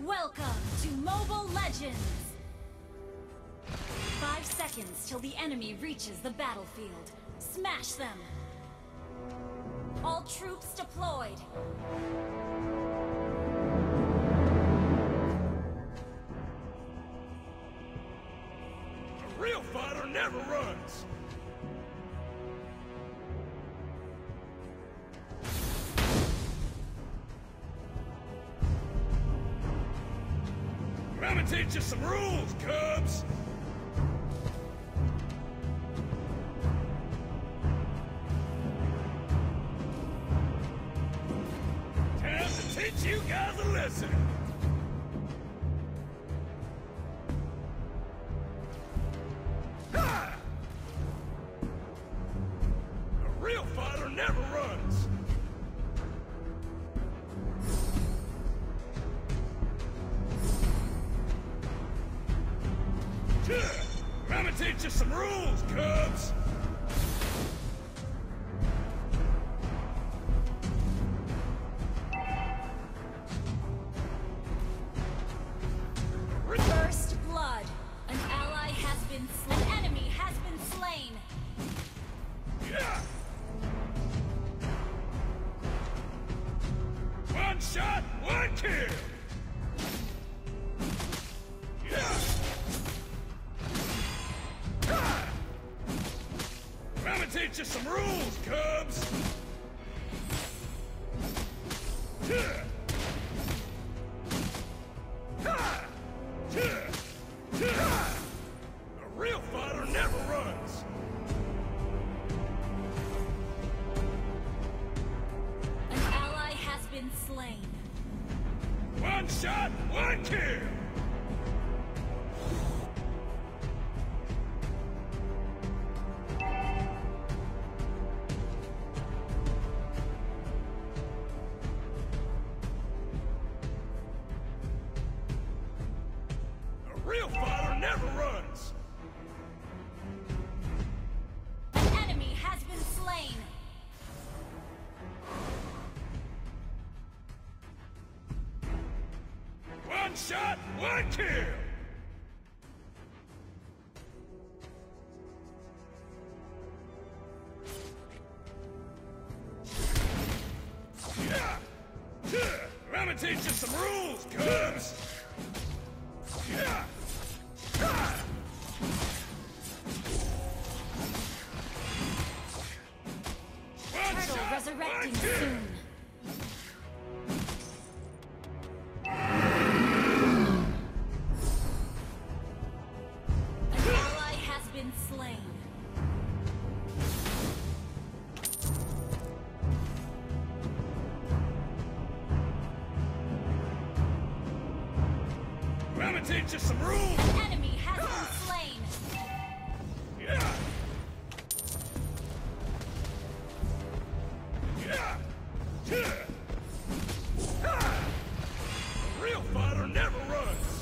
Welcome to Mobile Legends! 5 seconds till the enemy reaches the battlefield. Smash them! All troops deployed! A real fighter never runs! I'm gonna teach you some rules, Cubs! Time to teach you guys a lesson! Ha! A real fighter never runs! I'm gonna teach you some rules, Cubs! First blood. An ally has been slain. An enemy has been slain. Yeah! One shot, one kill! Yeah! I'm gonna teach you some rules, Cubs! A real fighter never runs! An ally has been slain. One shot, one kill! A real fighter never runs! An enemy has been slain. One shot, one kill! Yeah! I'm gonna teach you some rules, Cubs! Yeah! One Turtle shot, resurrecting one kill! soon. An ally has been slain. I'm gonna teach you some rules! An enemy has been slain. Yeah! Yeah! A real fighter never runs!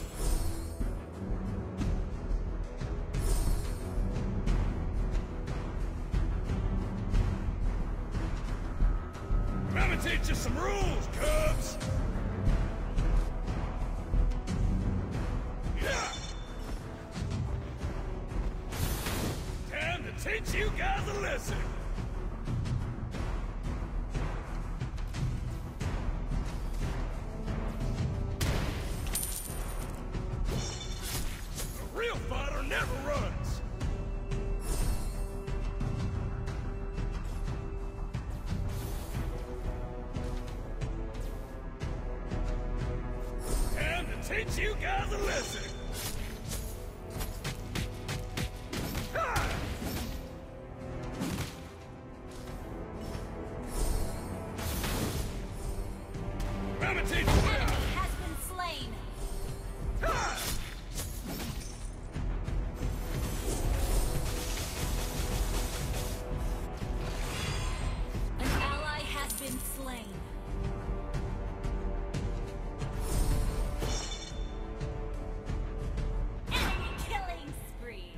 I'm gonna teach you some rules, Cubs! Yeah! Time to teach you guys a lesson! A real fighter never runs! Time to teach you guys a lesson! Ha! I'm gonna teach you An how! enemy has been slain. Ha! An ally has been slain. Enemy killing spree.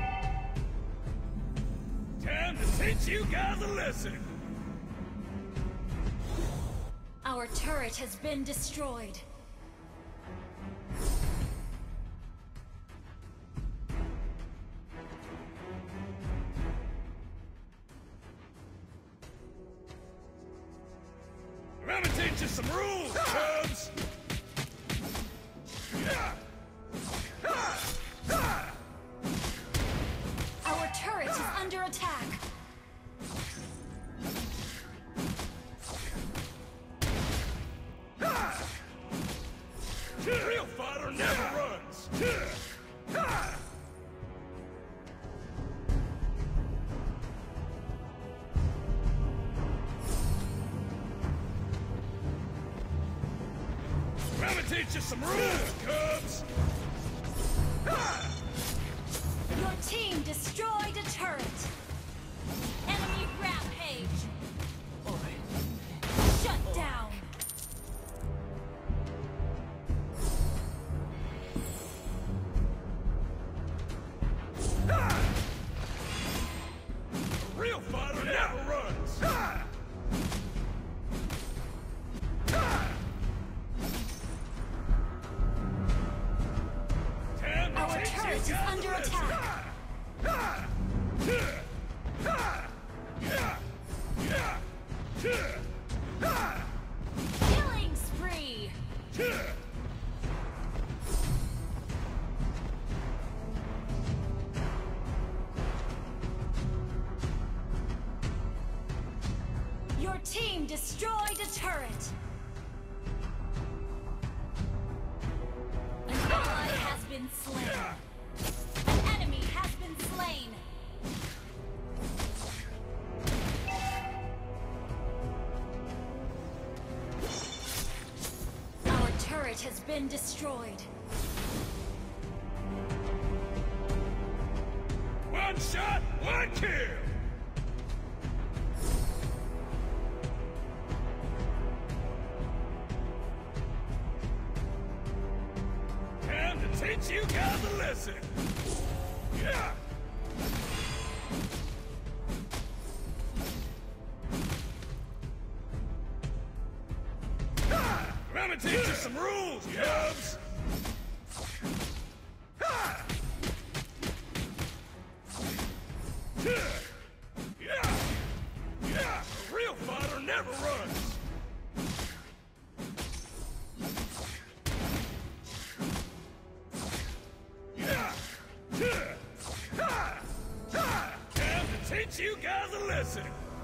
Time to teach you guys a lesson! Our turret has been destroyed. Real fighter never runs! I'm gonna teach you some rules, Cubs! Your team destroyed a turret. Enemy rampage. Shut down. A real fighter never runs! Our turret is under attack. Killing spree. Your team destroyed a turret. An ally has been slain. An enemy has been slain. Our turret has been destroyed. One shot, one kill! Time to teach you guys a lesson! Yeah! I'm gonna teach you some rules, Cubs! A real fighter never runs! Time to teach you guys a lesson!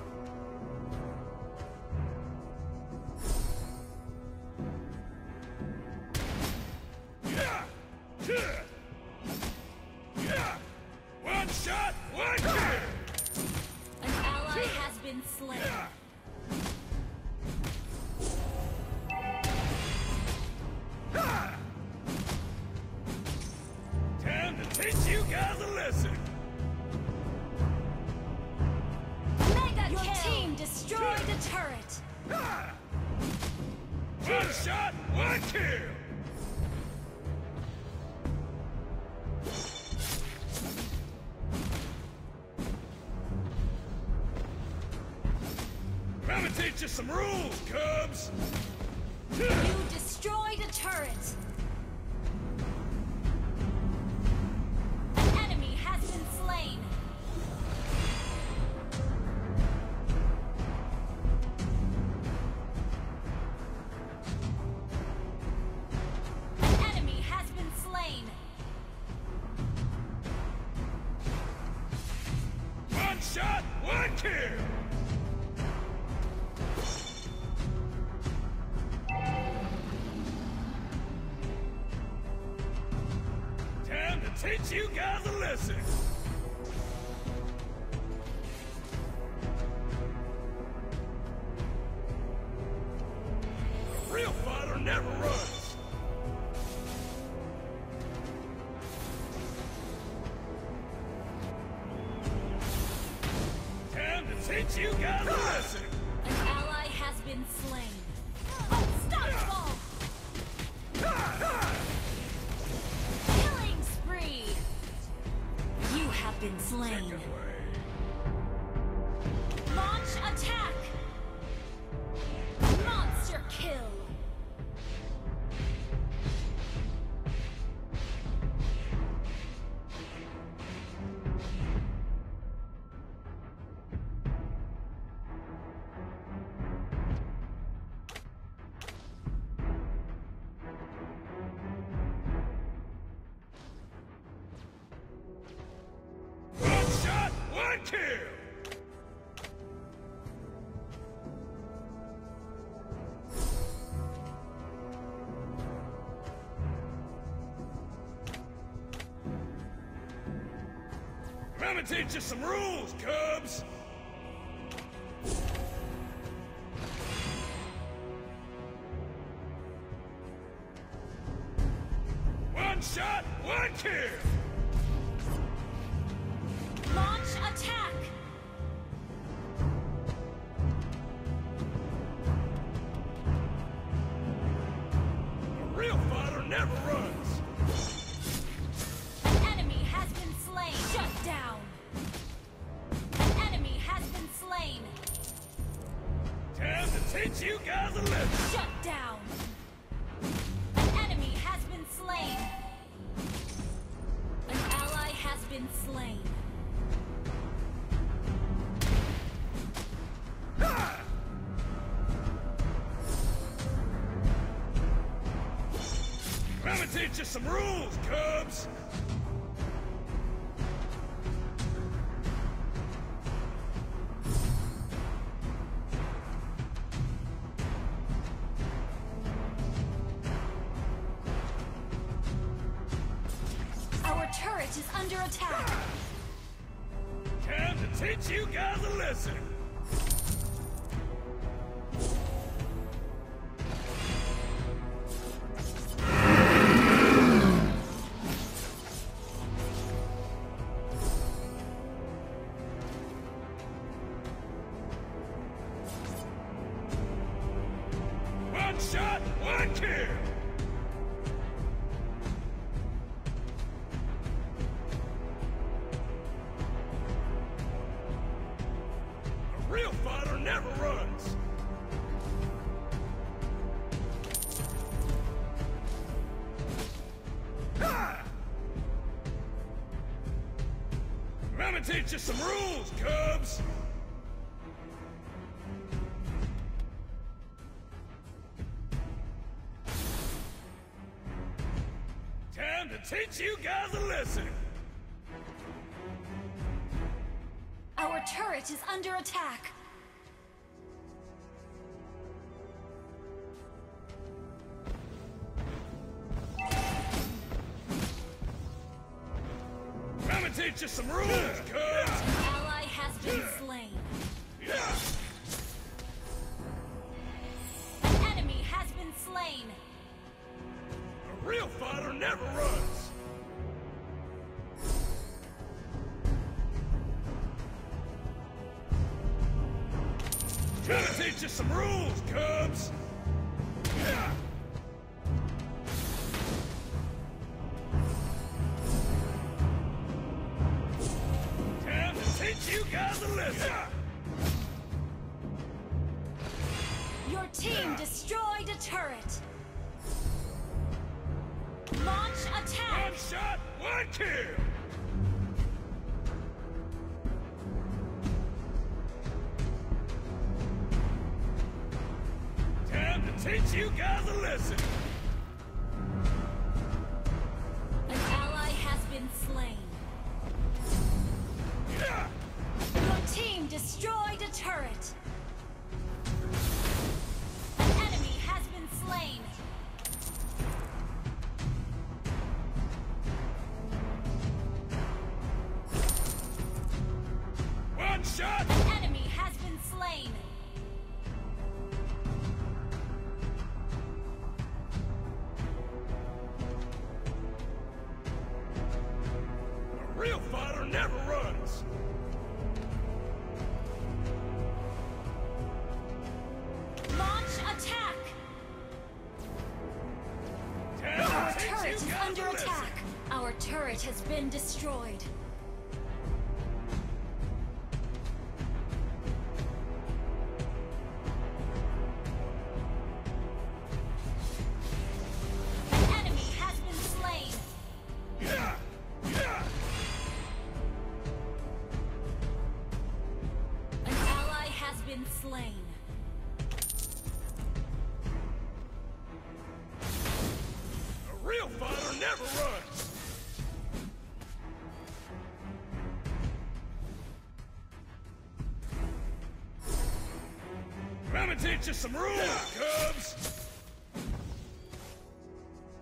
One shot, one kill! An ally has been slain. Time to teach you guys a lesson! Mega Your team destroyed a turret. One shot, one kill! I'm gonna teach you some rules, Cubs! You destroyed a turret. An enemy has been slain. An enemy has been slain. One shot, one kill! Time to teach you guys a lesson! A real fighter never runs! Time to teach you guys a lesson! An ally has been slain. Unstoppable! Killing spree! You have been slain. Launch attack! Monster kill! One shot, one kill! Let me teach you some rules, Cubs! One shot, one kill! Launch attack! A real fighter never runs! An enemy has been slain! Shut down! An enemy has been slain! Time to teach you guys a lesson! Shut down! An enemy has been slain! An ally has been slain! Ah! Let me teach you some rules, Cubs! Our turret is under attack! Time to teach you guys a lesson! One shot, one kill! A real fighter never runs! Ah! Let me teach you some rules, Cubs! Time to teach you guys a lesson! Our turret is under attack! Let me teach you some rules, Cubs! An ally has been slain! Yeah! An enemy has been slain! A real fighter never runs! Trying to teach you some rules, Cubs! Yeah! Time to teach you guys a lesson! Your team destroyed a turret! Launch attack! One shot, one kill! Time to teach you guys a lesson! An ally has been slain! Yeah! Your team destroyed a turret! An enemy has been slain! One shot! An enemy has been slain! A real fighter never runs! Launch attack! Time Our to teach turret you is guys under a lesson! attack! Our turret has been destroyed! An enemy has been slain! Yeah! Yeah! An ally has been slain! A real fighter never runs! Let me teach you some rules, Cubs!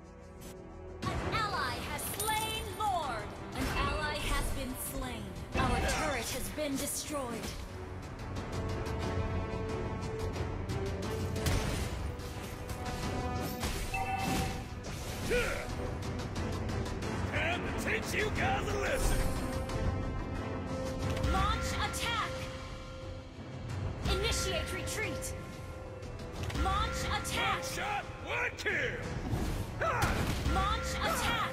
An ally has slain Lord! An ally has been slain! Our been destroyed. Time to teach you guys a lesson. Launch attack. Initiate retreat. Launch attack. One shot, one kill. Ha! Launch attack.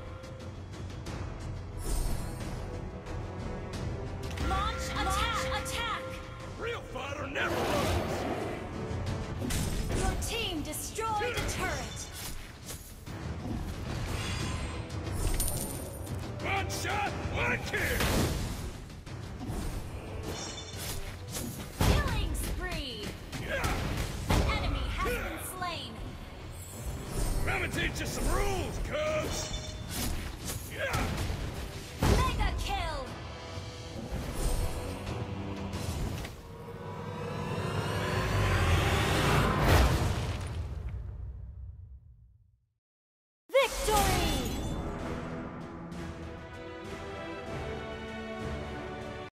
Launch attack. Real fighter never runs. Your team destroyed the turret. One shot, one kill. Killing spree. Yeah. An enemy has been slain. Let me teach you some rules, cubs.